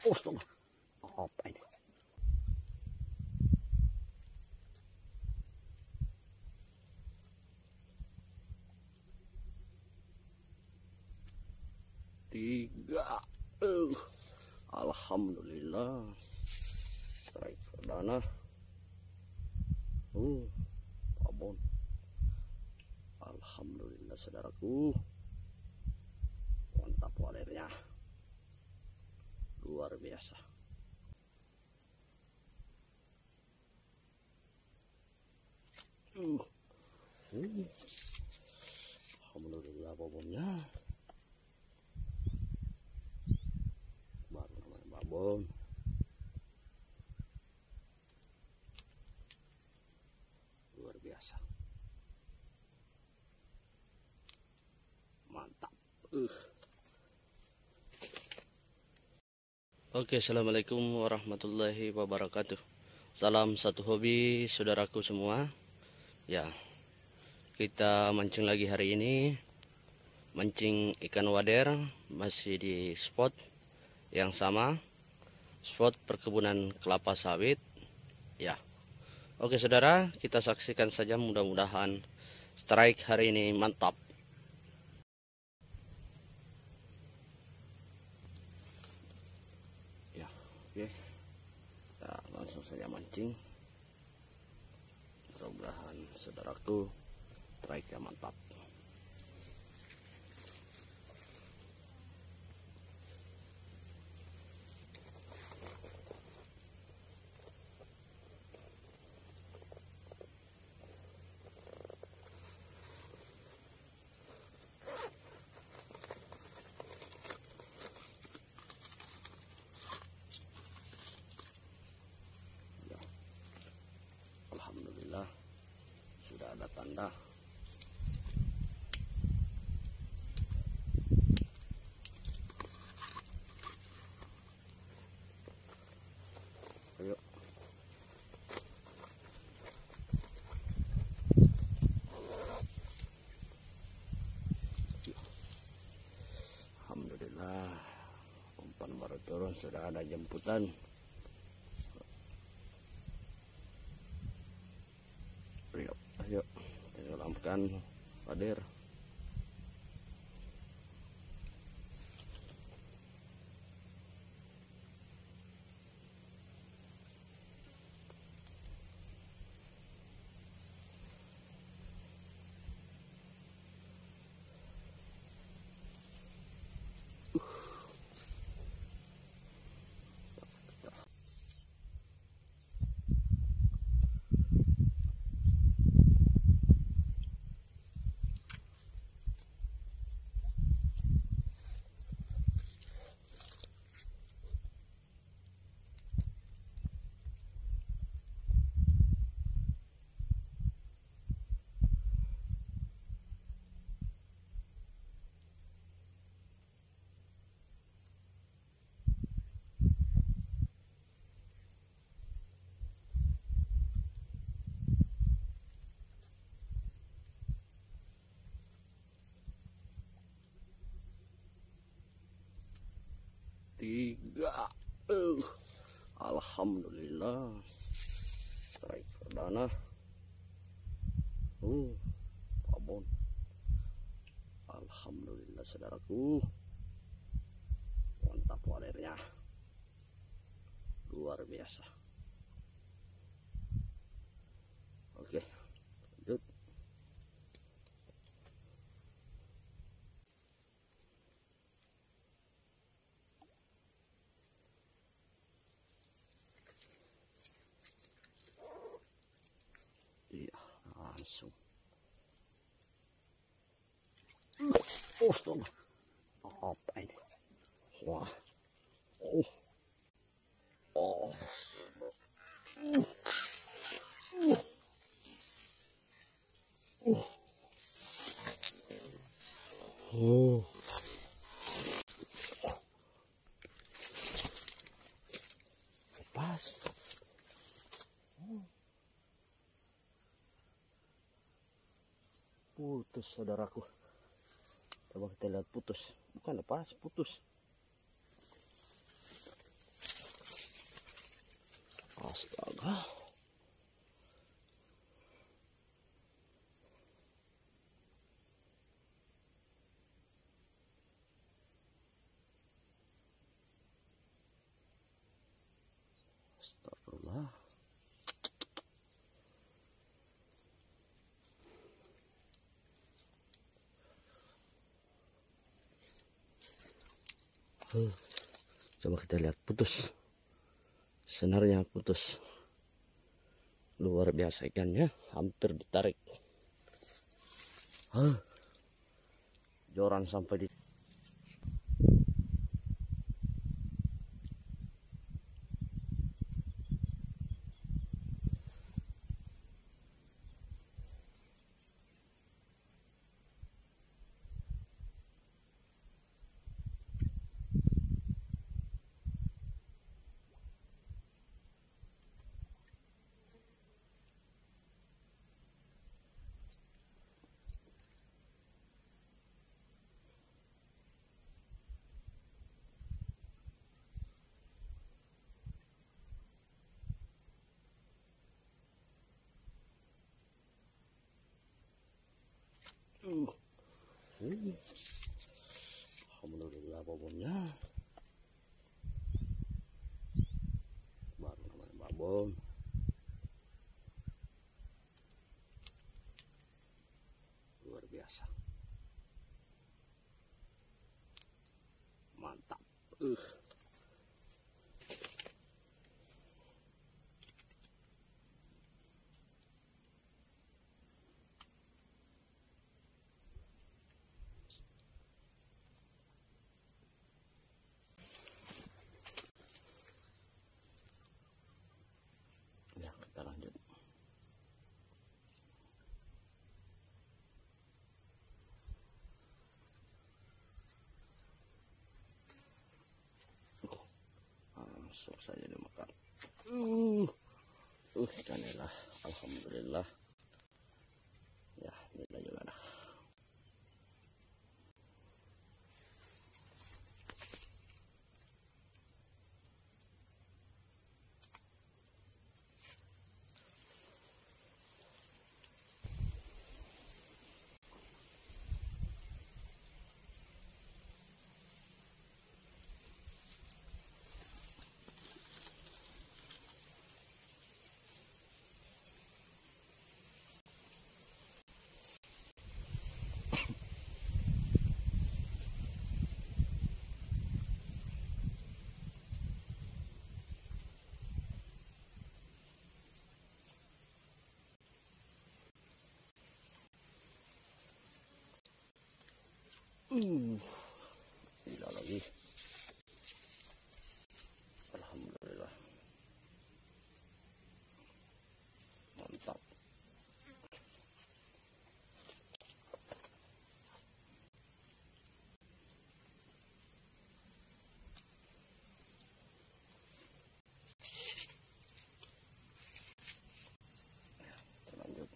Astaga, apa ini? Tiga. Alhamdulillah. Strike perdana. Babon. Alhamdulillah saudaraku. Mantap walernya. Luar biasa. Alhamdulillah babonnya. Baru namanya babon. Luar biasa. Mantap. Oke, assalamualaikum warahmatullahi wabarakatuh. Salam satu hobi saudaraku semua. Ya, kita mancing lagi hari ini. Mancing ikan wader masih di spot yang sama, spot perkebunan kelapa sawit. Ya, oke saudara, kita saksikan saja, mudah-mudahan strike hari ini mantap. Ya, oke, kita langsung saja mancing. Mudah-mudahan saudaraku strike-nya mantap. Alhamdulillah sudah ada tanda. Ayo. Alhamdulillah, umpan baru turun, sudah ada jemputan. Ayo tenggelamkan wader. Tiga. Alhamdulillah, strike perdana. Babon. Alhamdulillah saudaraku, mantap walernya. Luar biasa. Oke, lanjut. Iya, langsung. Astaga, apa ini? Wah. Pas. Putus saudaraku. Coba kita lihat, putus. Bukan lepas, putus. Ah, astagfirullah. Coba kita lihat, putus. Senarnya putus. Luar biasa ikannya, hampir ditarik. Joran sampai di alhamdulillah babonnya. Baru namanya babon. Luar biasa. Mantap. Ya, kita lanjut. Langsung saja dimakan. Ikannya, alhamdulillah. Ya, ini juga dah. Tidak lagi. Alhamdulillah. Mantap. Kita lanjut.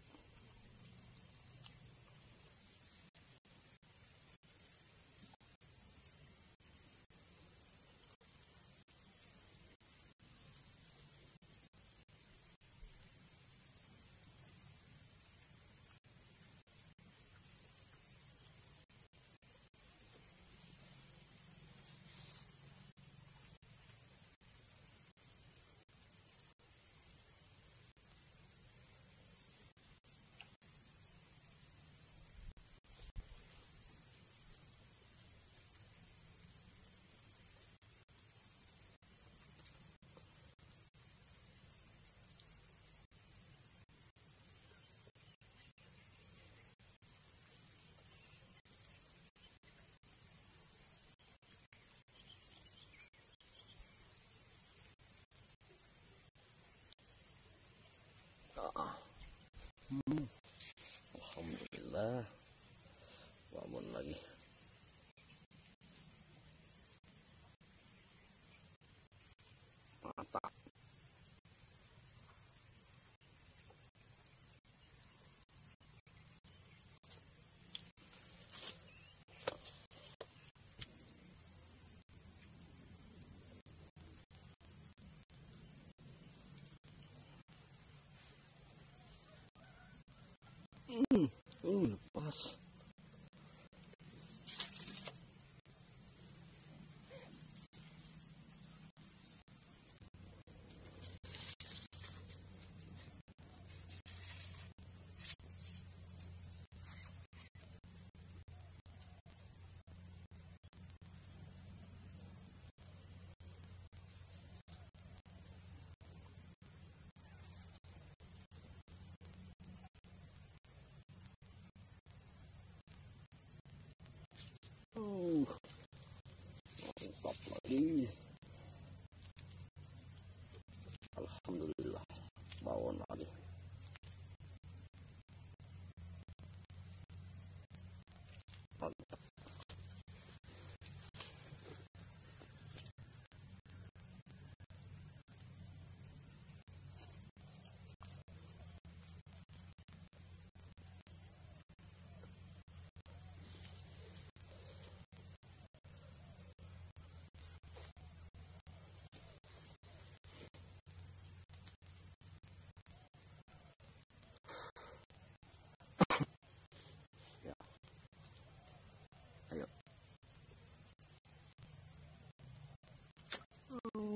Alhamdulillah. Babon lagi. Mantap. Lepas. Mantap lagi. Alhamdulillah, bawon lagi. Mantap. Ya. Ayo.